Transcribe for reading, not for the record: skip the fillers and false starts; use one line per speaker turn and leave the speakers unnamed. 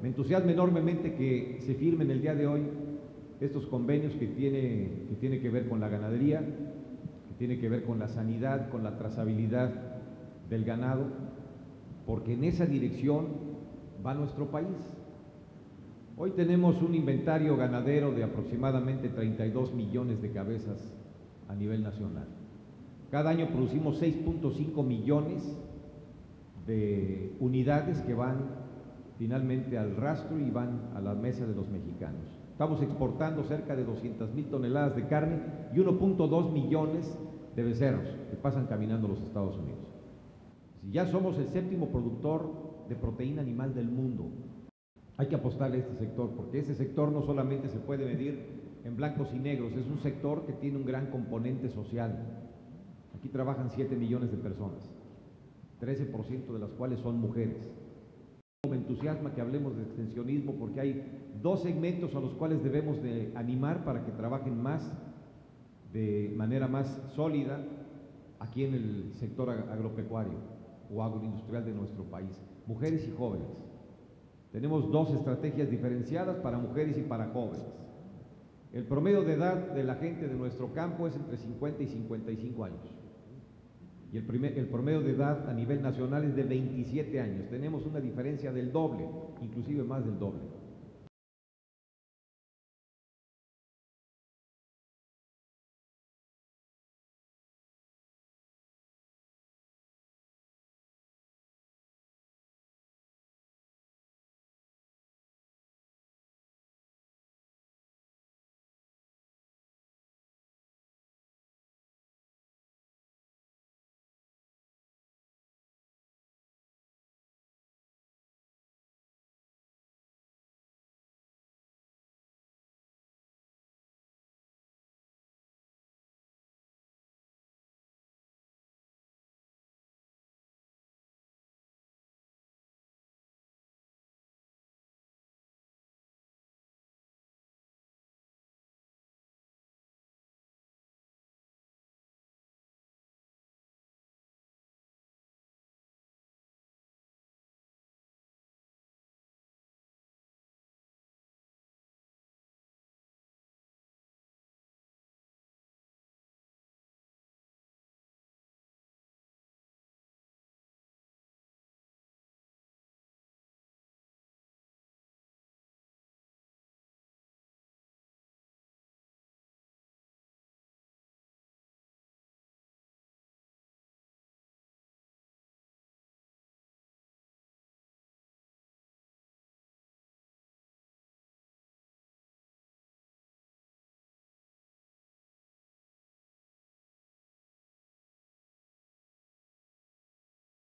Me entusiasma enormemente que se firmen el día de hoy estos convenios que tiene que ver con la ganadería, que tiene que ver con la sanidad, con la trazabilidad del ganado, porque en esa dirección va nuestro país. Hoy tenemos un inventario ganadero de aproximadamente 32 millones de cabezas a nivel nacional. Cada año producimos 6.5 millones de unidades que van finalmente al rastro y van a la mesa de los mexicanos. Estamos exportando cerca de 200,000 toneladas de carne y 1.2 millones de becerros que pasan caminando a los Estados Unidos. Si ya somos el séptimo productor de proteína animal del mundo, hay que apostarle a este sector, porque ese sector no solamente se puede medir en blancos y negros, es un sector que tiene un gran componente social. Aquí trabajan 7 millones de personas, 13% de las cuales son mujeres. Me entusiasma que hablemos de extensionismo porque hay dos segmentos a los cuales debemos de animar para que trabajen más, de manera más sólida, aquí en el sector agropecuario o agroindustrial de nuestro país, mujeres y jóvenes. Tenemos dos estrategias diferenciadas para mujeres y para jóvenes. El promedio de edad de la gente de nuestro campo es entre 50 y 55 años. Y el promedio de edad a nivel nacional es de 27 años. Tenemos una diferencia del doble, inclusive más del doble.